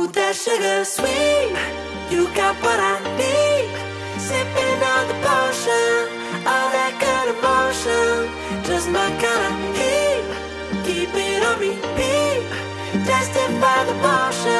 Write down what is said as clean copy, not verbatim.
that sugar sweet. You got what I need. Sipping on the potion, all that good emotion. Just my kind of heat. Keep it on repeat. Tested by the motion.